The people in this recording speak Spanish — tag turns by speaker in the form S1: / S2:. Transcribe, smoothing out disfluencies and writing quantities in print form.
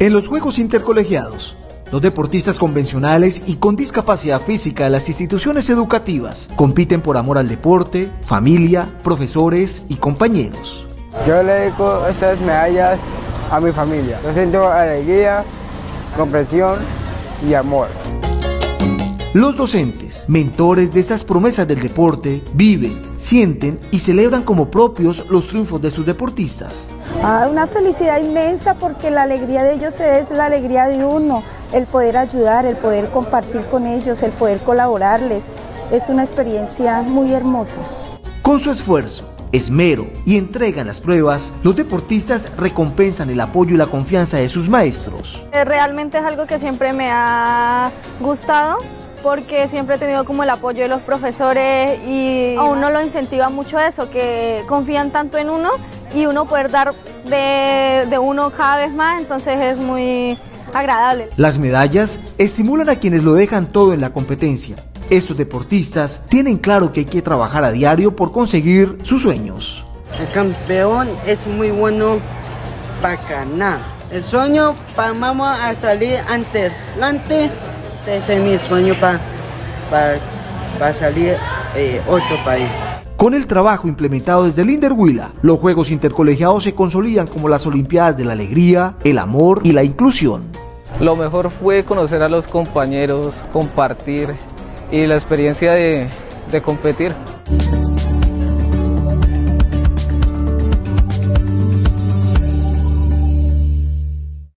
S1: En los Juegos Intercolegiados, los deportistas convencionales y con discapacidad física de las instituciones educativas compiten por amor al deporte, familia, profesores y compañeros.
S2: Yo le dedico estas medallas a mi familia. Yo siento alegría, comprensión y amor.
S1: Los docentes, mentores de estas promesas del deporte, viven, sienten y celebran como propios los triunfos de sus deportistas.
S3: Una felicidad inmensa porque la alegría de ellos es la alegría de uno, el poder ayudar, el poder compartir con ellos, el poder colaborarles. Es una experiencia muy hermosa.
S1: Con su esfuerzo, esmero y entrega en las pruebas, los deportistas recompensan el apoyo y la confianza de sus maestros.
S4: Realmente es algo que siempre me ha gustado, porque siempre he tenido como el apoyo de los profesores y a uno lo incentiva mucho eso, que confían tanto en uno y uno poder dar de uno cada vez más, entonces es muy agradable.
S1: Las medallas estimulan a quienes lo dejan todo en la competencia. Estos deportistas tienen claro que hay que trabajar a diario por conseguir sus sueños.
S5: El campeón es muy bueno para ganar. El sueño vamos a salir adelante. Ese es mi sueño para salir otro país.
S1: Con el trabajo implementado desde el Inderhuila, los Juegos Intercolegiados se consolidan como las Olimpiadas de la alegría, el amor y la inclusión.
S6: Lo mejor fue conocer a los compañeros, compartir y la experiencia de competir.